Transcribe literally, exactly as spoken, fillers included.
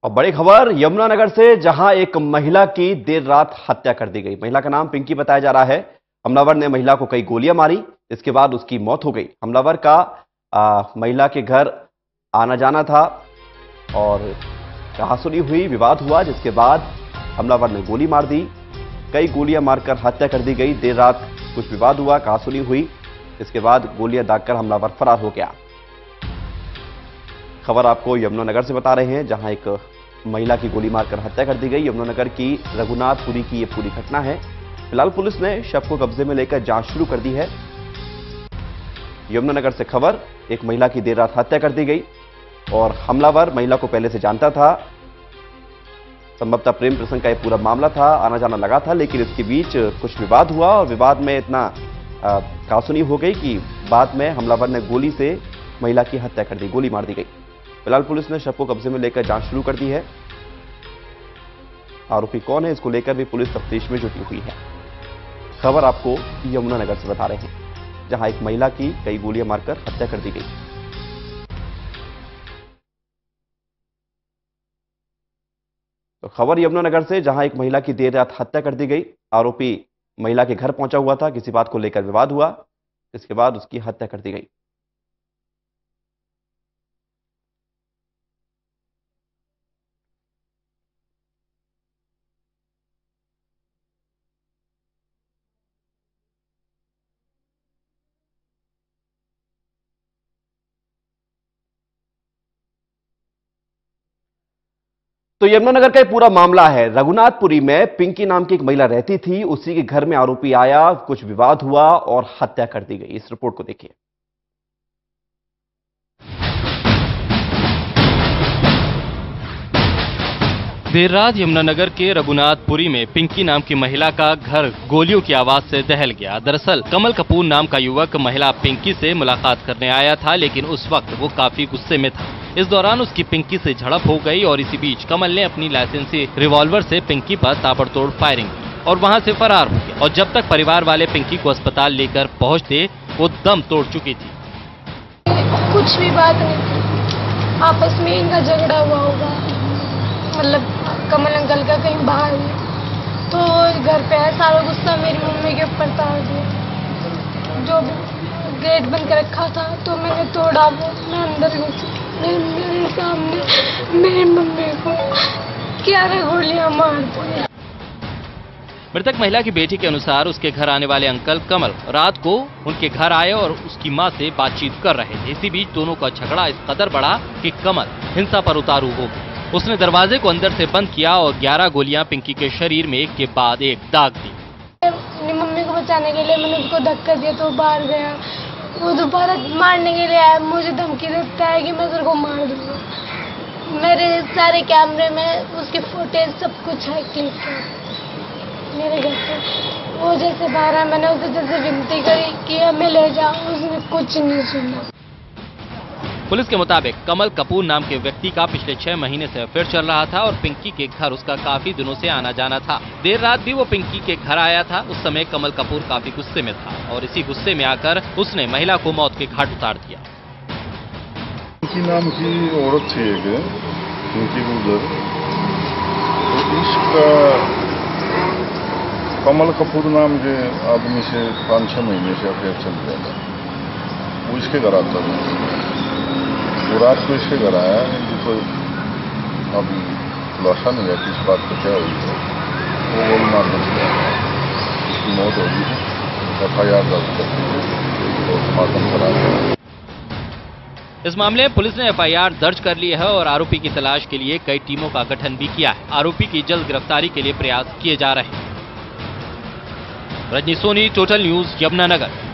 और बड़ी खबर यमुनानगर से, जहां एक महिला की देर रात हत्या कर दी गई। महिला का नाम पिंकी बताया जा रहा है। हमलावर ने महिला को कई गोलियां मारी, इसके बाद उसकी मौत हो गई। हमलावर का आ, महिला के घर आना जाना था और कहासुनी हुई, विवाद हुआ, जिसके बाद हमलावर ने गोली मार दी। कई गोलियां मारकर हत्या कर दी गई। देर रात कुछ विवाद हुआ, कहासुनी हुई, इसके बाद गोलियां दागकर हमलावर फरार हो गया। खबर आपको यमुनानगर से बता रहे हैं, जहां एक महिला की गोली मारकर हत्या कर दी गई। यमुनानगर की रघुनाथपुरी की यह पूरी घटना है। फिलहाल पुलिस ने शव को कब्जे में लेकर जांच शुरू कर दी है। यमुनानगर से खबर, एक महिला की देर रात हत्या कर दी गई और हमलावर महिला को पहले से जानता था। संभवतः प्रेम प्रसंग का यह पूरा मामला था, आना जाना लगा था, लेकिन इसके बीच कुछ विवाद हुआ और विवाद में इतना कहासुनी हो गई कि बाद में हमलावर ने गोली से महिला की हत्या कर दी, गोली मार दी गई। फिलहाल पुलिस ने शव को कब्जे में लेकर जांच शुरू कर दी है। आरोपी कौन है, इसको लेकर भी पुलिस तफ्तीश में जुटी हुई है। खबर आपको यमुनानगर से बता रहे हैं, जहां एक महिला की कई गोलियां मारकर हत्या कर दी गई। तो खबर यमुनानगर से, जहां एक महिला की देर रात हत्या कर दी गई। आरोपी महिला के घर पहुंचा हुआ था, किसी बात को लेकर विवाद हुआ, इसके बाद उसकी हत्या कर दी गई। तो यमुनानगर का पूरा मामला है। रघुनाथपुरी में पिंकी नाम की एक महिला रहती थी, उसी के घर में आरोपी आया, कुछ विवाद हुआ और हत्या कर दी गई। इस रिपोर्ट को देखिए। देर रात यमुनानगर के रघुनाथपुरी में पिंकी नाम की महिला का घर गोलियों की आवाज से दहल गया। दरअसल कमल कपूर नाम का युवक महिला पिंकी से मुलाकात करने आया था, लेकिन उस वक्त वो काफी गुस्से में था। इस दौरान उसकी पिंकी से झड़प हो गई और इसी बीच कमल ने अपनी लाइसेंसी रिवॉल्वर से पिंकी पर ताबड़तोड़ फायरिंग की और वहां से फरार हो गया। और जब तक परिवार वाले पिंकी को अस्पताल लेकर पहुंचते, वो दम तोड़ चुकी थी। कुछ भी बात नहीं थी, आपस में इनका झगड़ा हुआ होगा। मतलब कमल अंकल का कहीं बाहर है, तो घर पे है, सारा गुस्सा मेरी मम्मी के ऊपर था। जो गेट बंद कर रखा था तो मैंने तोड़ा, वो मैं अंदर घुसी, मेरे सामने मेरी मम्मी को ग्यारह गोलियां मार दी। मृतक महिला की बेटी के अनुसार उसके घर आने वाले अंकल कमल रात को उनके घर आए और उसकी मां से बातचीत कर रहे थे। इसी बीच दोनों का झगड़ा इस कदर बढ़ा कि कमल हिंसा पर उतारू हो गया। उसने दरवाजे को अंदर से बंद किया और ग्यारह गोलियां पिंकी के शरीर में एक के बाद एक दाग दी। अपनी मम्मी को बचाने के लिए मैंने उसको धक्का दिया तो बाहर गया। वो दोबारा मारने के लिए आया, मुझे धमकी देता है कि मैं तेरे को मार दूंगा। मेरे सारे कैमरे में उसकी फुटेज सब कुछ है क्लिप है मेरे घर पे। वो जैसे बाहर है, मैंने उसे जैसे विनती करी कि हमें ले जाओ, उसने कुछ नहीं सुना। पुलिस के मुताबिक कमल कपूर नाम के व्यक्ति का पिछले छह महीने से अफेयर चल रहा था और पिंकी के घर उसका काफी दिनों से आना जाना था। देर रात भी वो पिंकी के घर आया था। उस समय कमल कपूर काफी गुस्से में था और इसी गुस्से में आकर उसने महिला को मौत के घाट उतार दिया। पिंकी नाम की औरत थी एक, पिंकी गुजर, तो इसका कमल कपूर नाम के आदमी से पाँच छह महीने से अफेयर चल रहा था। वो इसके घर आता था, वो रात को इसके घर आया, तो अब खुलासा नहीं है किस बात को क्या हुई है। वो गोल मार दिया, उसकी मौत हो गई है। एफ आई आर दर्ज करके पोस्टमार्टम करा दिया। इस मामले में पुलिस ने एफ आई आर दर्ज कर ली है और आरोपी की तलाश के लिए कई टीमों का गठन भी किया है। आरोपी की जल्द गिरफ्तारी के लिए प्रयास किए जा रहे हैं। Rajni Soni, total news, Yamunanagar.